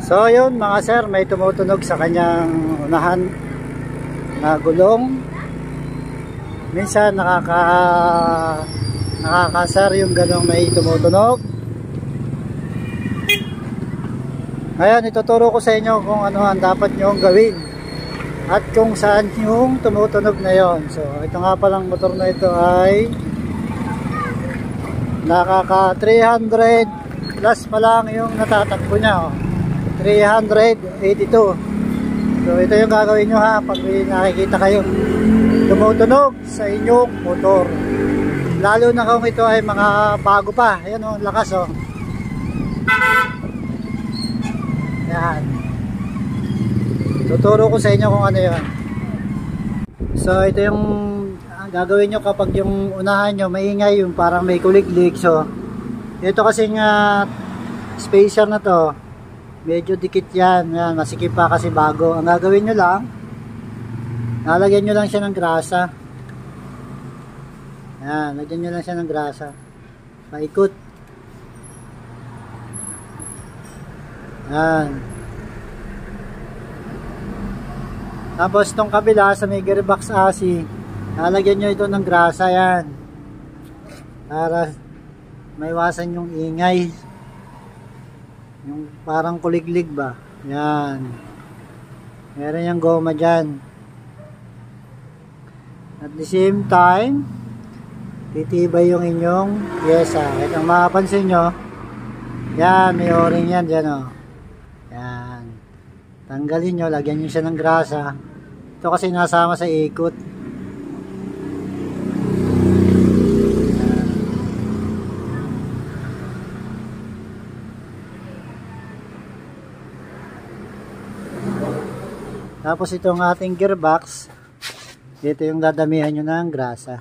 So yun mga sir, may tumutunog sa kanyang unahan na gulong. Minsan nakakasar yung ganong may tumutunog. Ngayon ituturo ko sa inyo kung ano ang dapat nyong gawin at kung saan yung tumutunog na yon. So ito nga palang motor na ito ay nakaka 300 plus pa lang yung natatakbo niya, 382. So ito yung gagawin nyo ha pag may nakikita kayong tumutunog sa inyong motor, lalo na kung ito ay mga bago pa. Ayan o, lakas o. Yan, tuturo ko sa inyo kung ano yun. So ito yung gagawin nyo kapag yung unahan nyo maingay, yung parang may kuliglig. So ito kasing spacer na to, medyo dikit yan. Yan, masikip pa kasi bago. Ang gagawin nyo lang, lalagyan nyo lang siya ng grasa. Yan, lagyan nyo lang siya ng grasa, paikot. Yan. Tapos itong kabila sa may gearbox asi, lalagyan nyo ito ng grasa. Yan, para maiwasan yung ingay, yung parang kuliglig ba. Yan, meron yung goma dyan. At the same time, titibay yung inyong pyesa. At ang makapansin nyo, yan, may o-ring yan dyan o. Yan, tanggalin nyo, lagyan nyo siya ng grasa. Ito kasi nasama sa ikot. Tapos itong ating gearbox, dito yung dadamihan nyo ng grasa.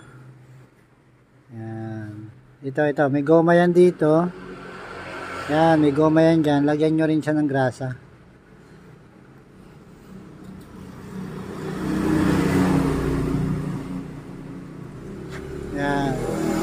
Yan. Ito, may goma yan dito. Yan, may goma yan dyan. Lagyan nyo rin siya ng grasa. Yan.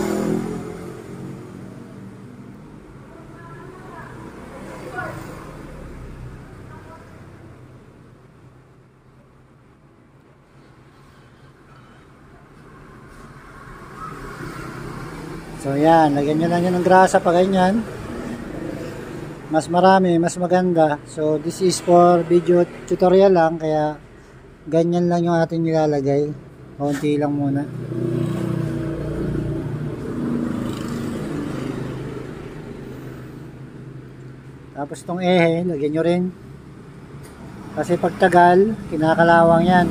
So yan, lagyan nyo lang yun ng grasa pa ganyan. Mas marami, mas maganda. So this is for video tutorial lang, kaya ganyan lang yung ating nilalagay. Konti lang muna. Tapos itong ehe, lagyan nyo rin. Kasi pagtagal, kinakalawang yan.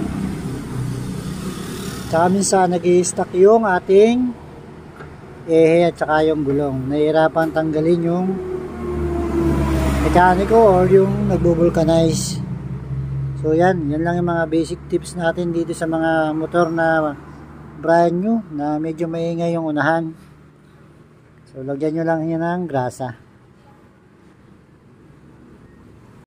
Tsaka minsan nag-i-stuck yung ating ehe at saka yung gulong. Nahihirapan tanggalin yung mekaniko or yung nagbo-vulcanize. So yan lang yung mga basic tips natin dito sa mga motor na brand new na medyo maingay yung unahan. So lagyan nyo lang yan ng grasa.